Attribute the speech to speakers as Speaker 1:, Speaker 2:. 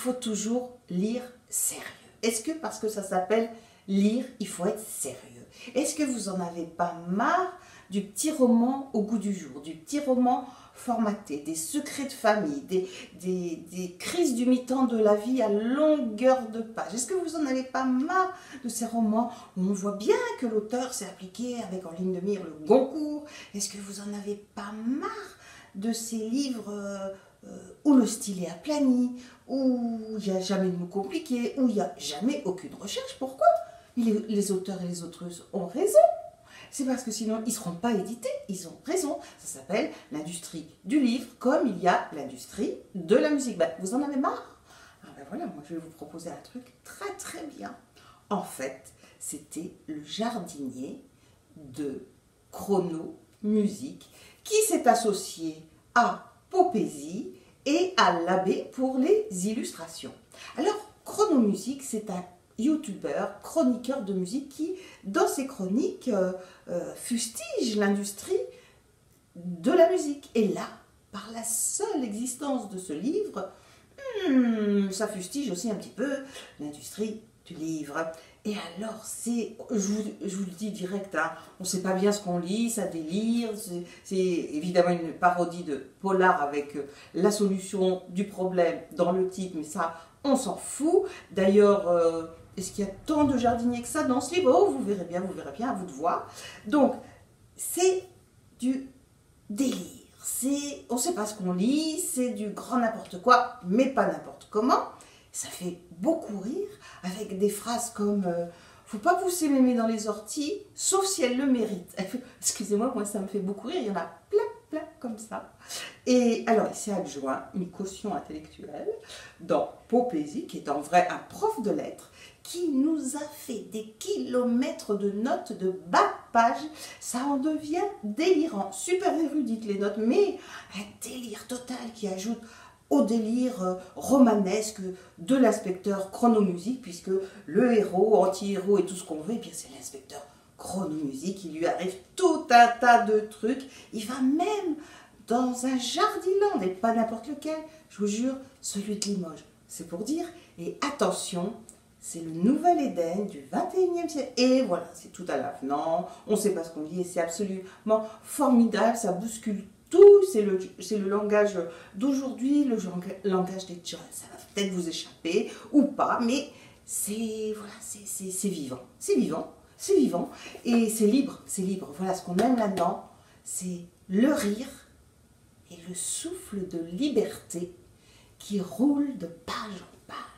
Speaker 1: faut toujours lire sérieux? Est-ce que parce que ça s'appelle lire, il faut être sérieux? Est-ce que vous en avez pas marre du petit roman au goût du jour, du petit roman formaté, des secrets de famille, des crises du mi-temps de la vie à longueur de page? Est-ce que vous en avez pas marre de ces romans où on voit bien que l'auteur s'est appliqué avec en ligne de mire le Goncourt? Est-ce que vous en avez pas marre de ces livres où le style est aplani, où il n'y a jamais de mots compliqués, où il n'y a jamais aucune recherche? Pourquoi? Les auteurs et les autrices ont raison. C'est parce que sinon, ils ne seront pas édités. Ils ont raison. Ça s'appelle l'industrie du livre, comme il y a l'industrie de la musique. Ben, vous en avez marre? Ah ben voilà, moi je vais vous proposer un truc très très bien. En fait, c'était le jardinier de Chrono Musique qui s'est associé à Popézy et à l'abbé pour les illustrations. Alors, Chrono Musique, c'est un youtubeur, chroniqueur de musique qui, dans ses chroniques, fustige l'industrie de la musique. Et là, par la seule existence de ce livre, ça fustige aussi un petit peu l'industrie du livre. Et alors, je vous le dis direct, hein, on ne sait pas bien ce qu'on lit, ça délire, c'est évidemment une parodie de polar avec la solution du problème dans le titre, mais ça, on s'en fout. D'ailleurs, est-ce qu'il y a tant de jardiniers que ça dans ce livre? Oh, vous verrez bien, à vous de voir. Donc, c'est du délire. On ne sait pas ce qu'on lit, c'est du grand n'importe quoi, mais pas n'importe comment. Ça fait beaucoup rire, avec des phrases comme faut pas pousser mémé dans les orties, sauf si elle le mérite. Excusez-moi, moi ça me fait beaucoup rire, il y en a plein comme ça. Et alors, il s'est adjoint une caution intellectuelle dans Popézy, qui est en vrai un prof de lettres, qui nous a fait des kilomètres de notes de bas de page. Ça en devient délirant, super érudite les notes, mais un délire total qui ajoute au délire romanesque de l'inspecteur Chrono Musique, puisque le héros, anti-héros et tout ce qu'on veut, et bien c'est l'inspecteur Chrono Musique, il lui arrive tout un tas de trucs. Il va même dans un jardiland, et pas n'importe lequel, je vous jure, celui de Limoges. C'est pour dire, et attention, c'est le nouvel Éden du 21e siècle. Et voilà, c'est tout à l'avenant, on ne sait pas ce qu'on dit, et c'est absolument formidable, ça bouscule tout, c'est le langage d'aujourd'hui, le langage des jeunes. Ça va peut-être vous échapper ou pas, mais c'est voilà, c'est vivant. C'est vivant, c'est vivant. Et c'est libre, c'est libre. Voilà ce qu'on aime là-dedans, c'est le rire et le souffle de liberté qui roule de page en page.